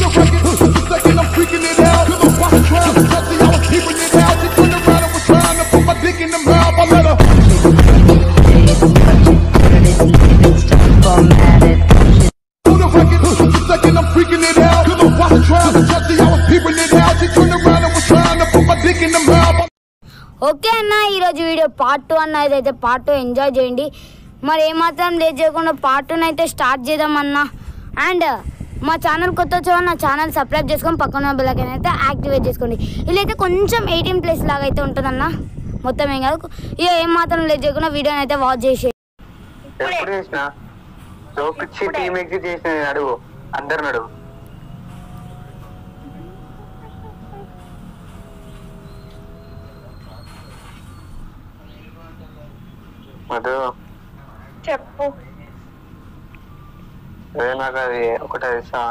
Okay అన్న, ఈరోజు video part 2 అన్న. ఇదైతే పార్ట్ 2 ఎంజాయ్ చేయండి. మరి ఏమాత్రం లేట్ చేయకుండా పార్ట్ 2 అయితే స్టార్ట్ చేద్దామన్నా. అండ్ మా ఛానల్ కొత్త వచ్చా, నా ఛానల్ సబ్స్క్రైబ్ చేసుకొని పక్కన బెల్ ఐకాన్ అయితే యాక్టివేట్ చేసుకోండి. ఇలా అయితే కొంచెం 18+ లాగా అయితే ఉంటుందన్న, మొత్తం ఏం కాదు. ఇక ఏమాత్రం లేట్ చేయకుండా వీడియోని అయితే వాచ్ చేసే అడుగు అందరు నడుగు. మధు చెప్పు. అదే నాకు అది ఒకటి ఇస్తావా?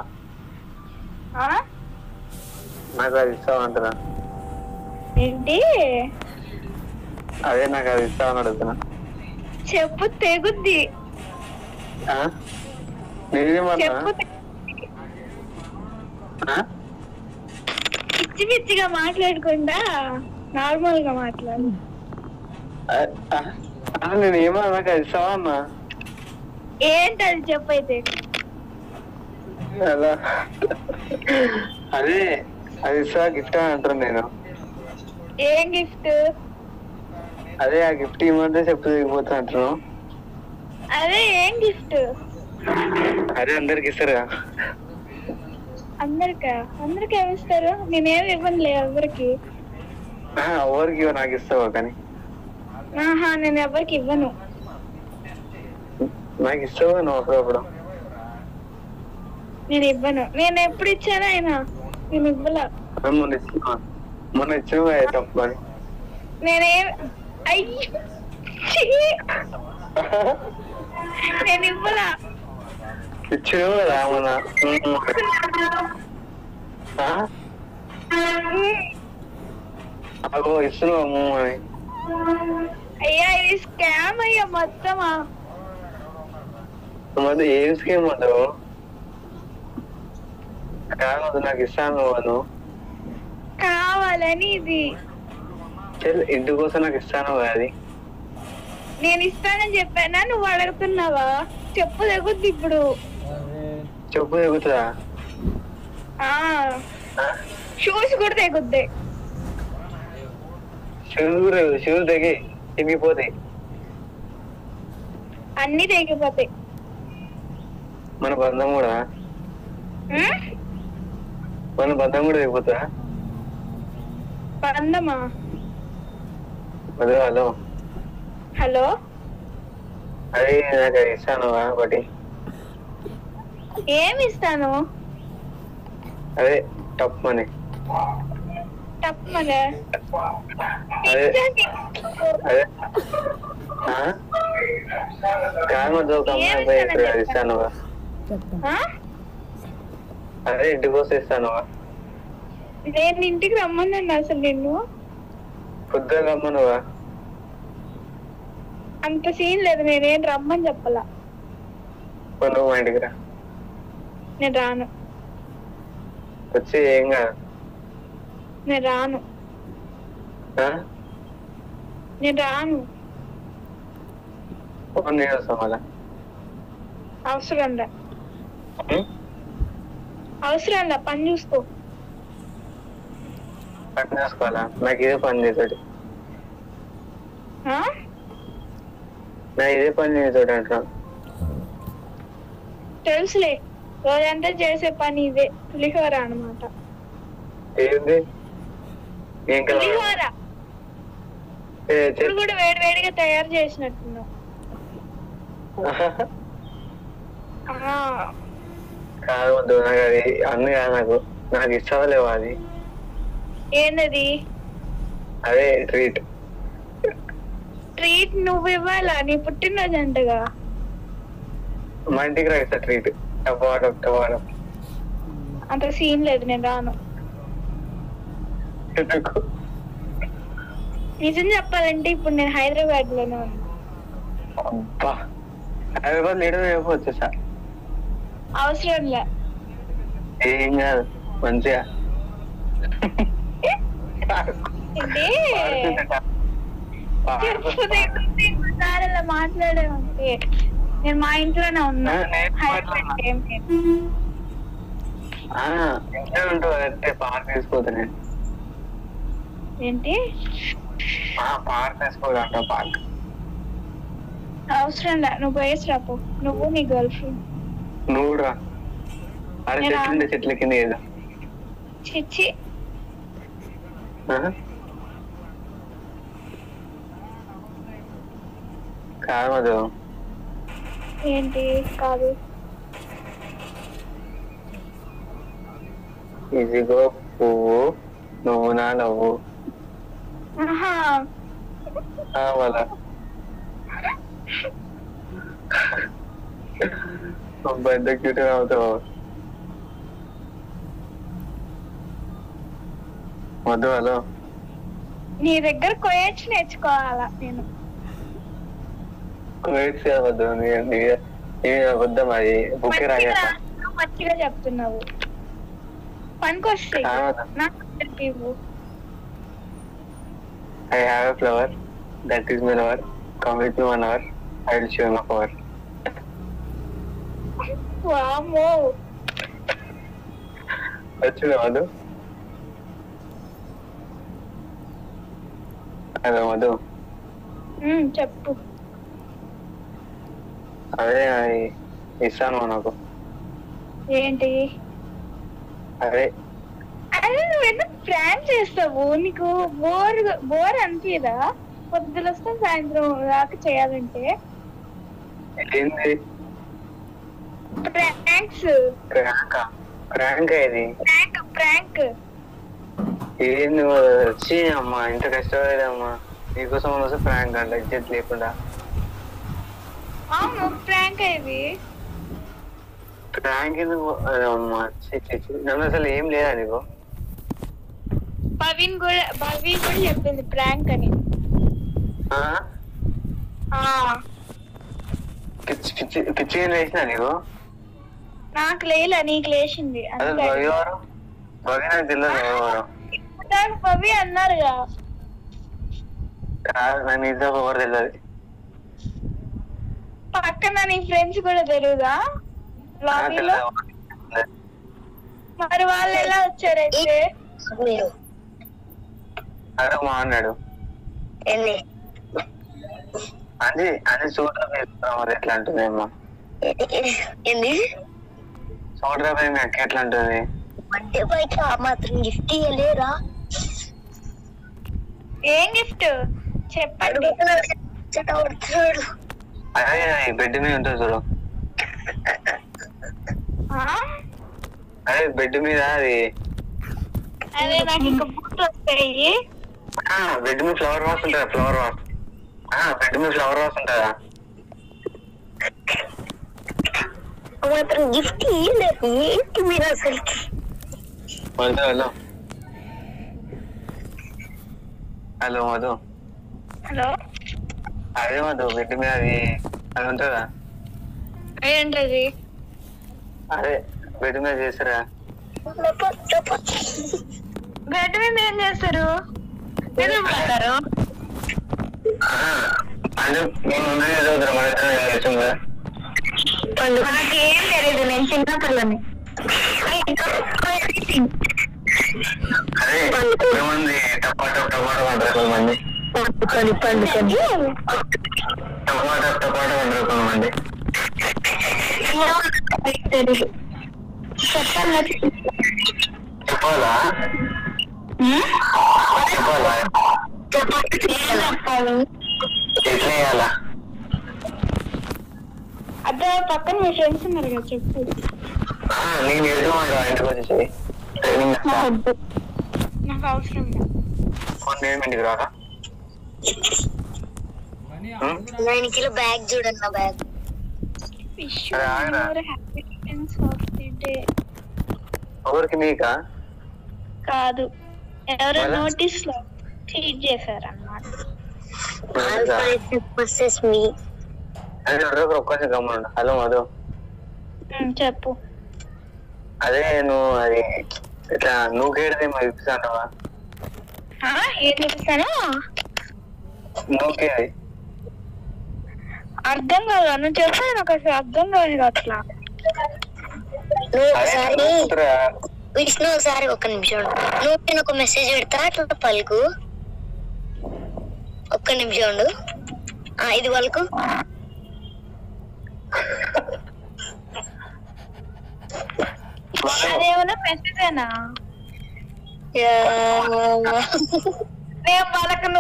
నాకు అది ఇస్తావా అంటున్నా. ఏంటి? అదే నాకు అది ఇస్తావని అడుగుతున్నా. చెప్పు, తెగుద్ది. పిచ్చి పిచ్చిగా మాట్లాడకుండా నార్మల్ గా మాట్లాడు. నేను ఏమన్నా నాకు అది ఇస్తావా అన్నా? ఏంటి అది చెప్పైతే? అలా అదే అది ఇస్తా గిఫ్ట్ అని అంటాను నేను. ఏం గిఫ్ట్? అదే ఆ గిఫ్ట్ ఇవ్వమంటే చెప్పు దిగిపోతా అంటున్నావు. అదే ఏం గిఫ్ట్? అదే అందరికి ఇస్తారా? అందరికి ఏమి ఇస్తారు? నేనేమి ఇవ్వనులే ఎవరికి. ఎవరికి నాకు ఇస్తావా? కానీ నేను ఎవరికి ఇవ్వను. నాకు ఇస్తావా నువ్వు అప్పుడప్పుడు? నేను ఇవ్వను. నేను ఎప్పుడు ఇచ్చానా ఆయన? నేను ఇవ్వలా. మొన్న ఇచ్చావా తప్పు అని? నేనేం నేను ఇవ్వలా. ఇచ్చినావు కదా మొన్న. అగో ఇస్తున్నావు అని. అయ్యా ఇది స్కామ్ అయ్యా మొత్తమా. మరి ఏం స్కీమ్ అంటావు? కాదు నాకు ఇస్తాను నువ్వు కావాలని. ఇది ఇంటి కోసం నాకు ఇస్తాను అది. నేను ఇస్తానని చెప్పానా? నువ్వు అడుగుతున్నావా? చెప్పు తెగుద్ది ఇప్పుడు. చెప్పు తెగుతుందా? షూస్ కూడా తెగుద్ది. షూస్ తెగి తెగిపోతాయి. అన్ని తెగిపోతాయి. మన బంధం కూడా తెగిపోతుందా? బంధమా? హలో హలో, అది నాకు ఇస్తాను ఒకటి. ఏమి ఇస్తాను? అదే టప్ మనీ. తప్పమనే అదే అదే కాదు ఇస్తాను. అదే ఇంటి కోసం ఇస్తాను. నేను ఇంటికి రమ్మన్నాను అసలు. నిన్ను పొద్దున రమ్మనువా? అంత సీన్ లేదు. నేనేం రమ్మని చెప్పలా. నువ్వు మా ఇంటికి రా. నేను రాను. వచ్చి ఏం కాదు. నేను రాను. నేను రాను. నేను వస్తాం అలా. అవసరంలా. అవసరంలా. పని చూసుకో. పని చేసుకోవాలా? నాకు ఇదే పని చేసాడు. నా ఇదే పని చేసాడు అంటున్నా. తెలుసులే, రోజంతా చేసే పని ఇదే. పులిహోర అనమాట. ఏంది పులిహోర? ఇప్పుడు కూడా వేడి వేడిగా తయారు చేసినట్టున్నావు. కాదు వద్దు. నాకు అది అన్ని కాదు. నాకు ఇష్టం లేవా అది? ఏంటది? అదే ట్రీట్. ట్రీట్ నువ్వు ఇవ్వాలా? నీ పుట్టినరోజు అంటగా. మా ఇంటికి రా ఇస్తా ట్రీట్. టమాటో. అంత సీన్ లేదు. నేను రాను. నిజం చెప్పాలంటే ఇప్పుడు నేను హైదరాబాద్ లోనే ఉన్నా. అబ్బా, హైదరాబాద్ లేడు వచ్చేసా. అవసరం లే. ఏం కాదు మంచిగా మాట్లాడేమంటే నేను మా ఇంట్లోనే ఉన్నా. ఇంట్లో ఉంటావు పార్క్ తీసుకోతా నేను. ఏంటి పార్క్ తీసుకోదంట పార్క్ అవసరం లే, నువ్వు పోయేసి రాపో, నువ్వు నీ గర్ల్ ఫ్రెండ్. నువ్వు రా. అరే చెట్లుంటే చెట్ల కింద ఏదా చిచ్చి కాదు. ఏంటి కాదు? ఇదిగో పువ్వు, నువ్వు నా నవ్వు. వాళ్ళ పెద్ద క్యూట్ అవుతావు. వద్దు. హలో, నీ దగ్గర కొయ్యచ్చు నేర్చుకోవాలా నేను. కొయ్యచ్చు వద్దు, వద్దా మరి బుక్ రాగా మంచిగా చెప్తున్నావు, పనికొస్తాయి. I have a flower, that is my lover. Come with me 1 hour, I will show you my power. వామ్మో, వచ్చిందా మధు? హలో మధు. చెప్పు. అదే ఇస్తాను నాకు. ఏంటి? అదే నువ్వు ఎందుకు ప్లాన్ చేస్తావు? నీకు బోర్ అనిపిదా? పొద్దున వస్తే సాయంత్రం దాకా చేయాలంటే. ఏంది ప్రాంక్స్? ప్రాంక్ ఇది. ప్రాంక్ ఏంది వచ్చి అమ్మా, ఇంత కష్టపడేదమ్మా నీకోసం వస్తే ప్రాంక్ అంట, ఇజ్జత్ లేకుండా. అవును, ప్రాంక్ ఇది. ప్రాంక్ ఎందుకు అమ్మా? నన్ను అసలు ఏం లేదా నీకు? భవీన్ కూడా చెప్పింది ప్రాంక్ అని. పిచ్చి వేసినా నీకు? నాకు లేలా, నీకు లేచింది. భవి నాకు తెలియదు. భవి అన్నారుగా. నాకు నిజం ఎవరు తెలియదు. పక్కన నీ ఫ్రెండ్స్ కూడా తెలియదా లాబీలో? మరి వాళ్ళు ఎలా వచ్చారైతే? అదే మా అన్నాడు అది చూడరా మరి ఎట్లా అంటుంది అమ్మా? చూడరా పోయి మీ అక్క ఎట్లా అంటుంది? మాత్రం గిఫ్ట్ ఇవ్వలేరా? ఏం గిఫ్ట్ చెప్పండి. అదే బెడ్ మీద ఉంటుంది చూడు. అదే బెడ్ మీద అది. అదే నాకు ఇంకా బుక్స్ వస్తాయి. బెడ్ మీద ఫ్లవర్ వాస్ ఉంటుందా? ఫ్లవర్ వాస్ బెడ్ మీద ఫ్లవర్ వాస్ ఉంటుందా? మాత్రం గిఫ్ట్ ఇవ్వలేదు. ఏంటి మీరు అసలుకి? Madhu hello. Hello Madhu. Hello. అదే మధు బెడ్ మీద అది ఉంటుందా? ఏంటది? అదే బెడ్ మీద చేస్తారా? బెడ్ మీద ఏం చేస్తారు? ఎందుకు పెడతారు? నాకేం తెలియదు, నేను చిన్నపిల్లని. అదే టమాటో అంటారు కొంతమంది. టమాటో అంటారు కొంతమంది. చెప్పాలా? ఎట్లా చేయాలా? అదే పక్కన మీ ఫ్రెండ్స్ ఉన్నారు కదా, చెప్పు. నేను వెళ్తామంటా ఇంటికి వచ్చేసి నాకు అవసరం లేదు. ఇంటికి రారా? 9 కిలో బ్యాగ్ చూడండి. బ్యాగ్ ఎవరికి? మీకా? కాదు, ఎవరో నోటీస్ లో ఫీడ్ చేశారు అన్నమాట. ఒక్కసారి గమ్మున. హలో మధు చెప్పు. అదే నువ్వు అది ఇట్లా నువ్వు కేడదేమో ఇప్పిస్తానవా? ఏం చూపిస్తాను? నువ్వుకేది అర్థం కాదు, నువ్వు చెప్పాను నాకు అసలు అర్థం కాదు అట్లా. నువ్వు ఒకసారి విష్ణు ఒకసారి ఒక నిమిషం నువ్వు నేను ఒక మెసేజ్ పెడతా అట్లా పలుకు. ఒక్క నిమిషం ఉండు. ఇది పలుకు. అదేమన్నా మెసేజేనా? నేను పలకను.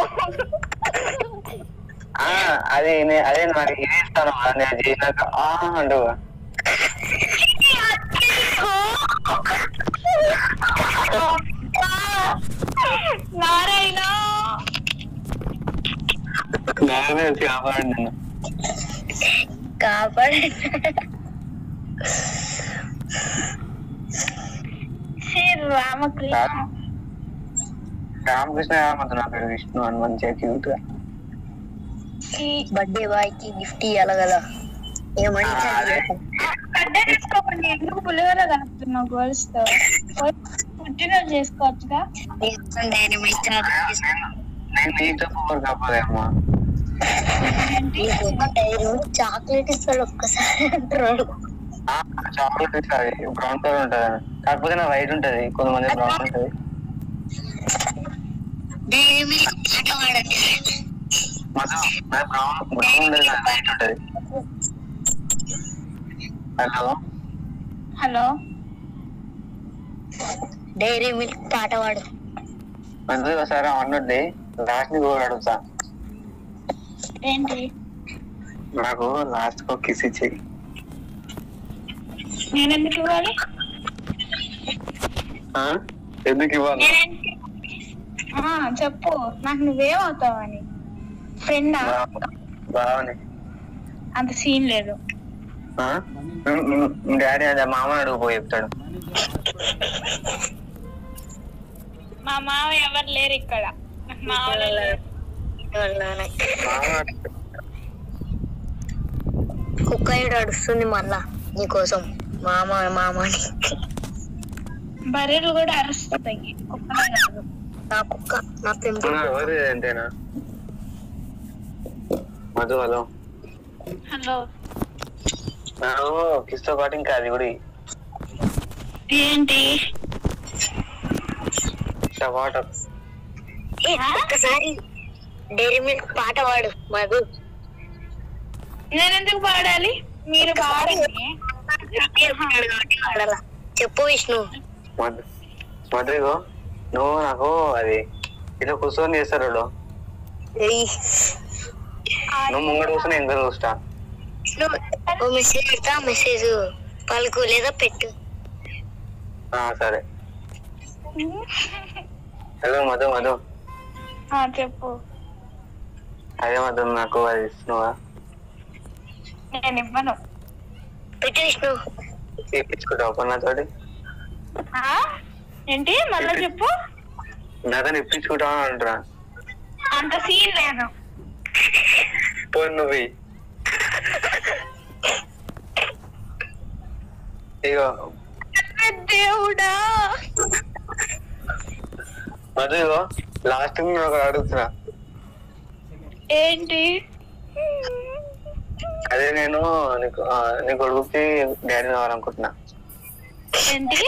అదే అదే నాకు ఇది ఇస్తాను నేను చేసినాక అండు నారాయణ కాపాడండి నన్ను. కాపాడు. రామకృష్ణ రామకృష్ణ కామత నా పేరు విష్ణు అని మంచిగా క్యూట్ గా. బర్త్డే బాయ్ కి గిఫ్ట్ ఇవ్వాలి కదా. ఏమంటే బర్త్డే చేసుకోకండి, ఎందుకు పులిహోర కలుపుతున్నావు గర్ల్స్ తో? పుట్టినరోజు చేసుకోవచ్చుగా. నేను నీతో పోరు కాపాలేమ్మా. చాక్లెట్ ఇస్తాడు ఒక్కసారి అంటారు. చాక్లెట్ ఇస్తుంది బ్రౌన్ కలర్ ఉంటది, కాకపోతే నా వైట్ ఉంటది, కొంతమంది బ్రౌన్ ఉంటది. బ్రౌన్ ఉండదు, వైట్ ఉంటది. హలో హలో, డైరీ మిల్క్ పాట పాడు. మంచి ఒకసారి అన్నట్టు లాస్ట్ ని కూడా అడుగుతా. ఏంటి? నాకు లాస్ట్ ఒక కిస్ ఇచ్చి. నేను ఎందుకు ఇవ్వాలి? ఎందుకు ఇవ్వాలి? చెప్పు, నాకు నువ్వేమవుతావని. ఫ్రెండా? బావని. అంత సీన్ లేదు. డాడీ అదే మామని అడుగుపో చెప్తాడు. మా మామ ఎవరు లేరు ఇక్కడ. కుక్క ఏడు అడుస్తుంది మళ్ళా నీకోసం మామ మామ అని. బర్రెలు కూడా అరుస్తాయి, కుక్కలే కాదు. నా కుక్క నా పెంపు. అంతేనా? మధు హలో. హలో, కిస్తో పాటు ఇంకా అది కూడా ఏంటి? వాటర్. ఒక్కసారి డైరీ మిల్క్ పాట పాడు మధు. నేను ఎందుకు పాడాలి? మీరు పాడండి. చెప్పు విష్ణు. మధుగో నువ్వు నాకు అది ఇలా కూర్చొని చేస్తారు. నువ్వు ముంగడు కూర్చొని ఎంత చూస్తా. మెసేజ్ పెడతా, మెసేజ్ పలుకు లేదా పెట్టు. సరే. హలో మధు. మధు చెప్పు. అదే మధు నాకు అది ఇస్తున్నావా? నేను ఇవ్వను. పెట్టు విష్ణు. ఇప్పించుకుంటావు నాతోటి? ఏంటి మళ్ళా చెప్పు. నాతో ఇప్పించుకుంటావు అంటున్నా. అంత సీన్ లేదు. పోయి నువ్వు ఇగో దేవుడా. మధు లాస్ట్ నేను ఒక అడుగుతున్నా. ఏంటి? అదే నేను నీకు నీ కొడుకుకి డాడీ కావాలనుకుంటున్నా. ఏంటి?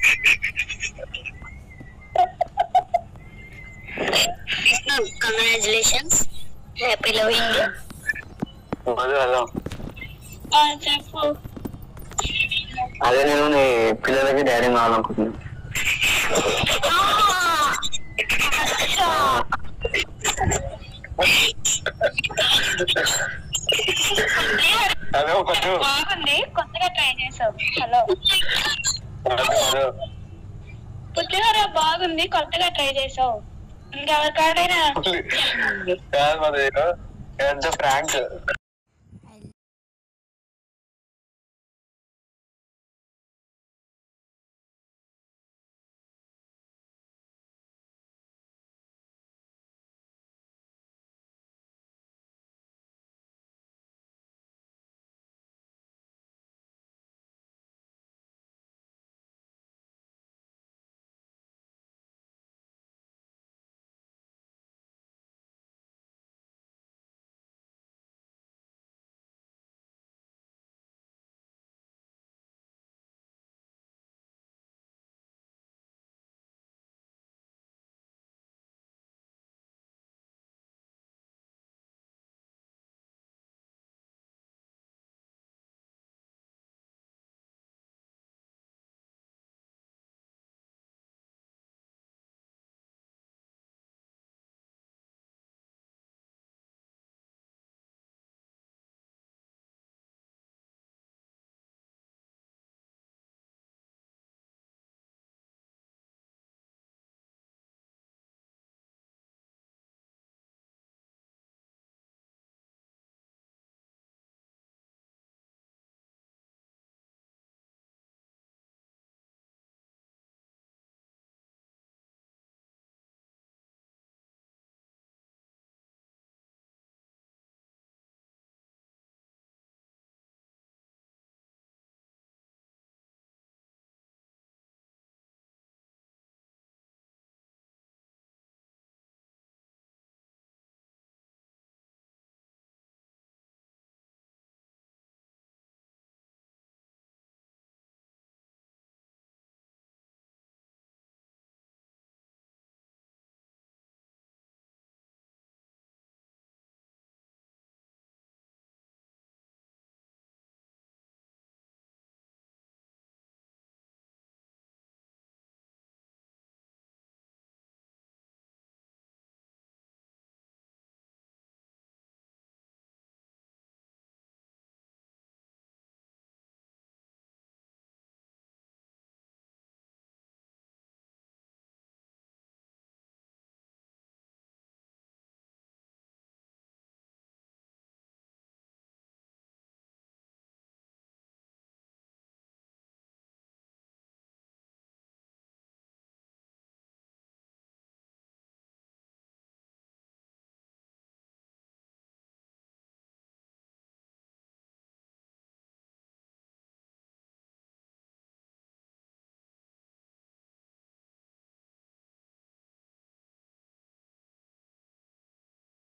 Congratulations, happy loving. Madhu hello. చెప్పు. అదే నేను నీ పిల్లలకి డాడీ కావాలనుకుంటున్నా. హలో మధు. బాగుంది, కొత్తగా ట్రై చేసావు. హలో పుట్టినరోజు బాగుంది, కొత్తగా ట్రై చేసావు. ఇంకెవరికాడైనా కాదు మధు, ఎంత ప్రాంక్.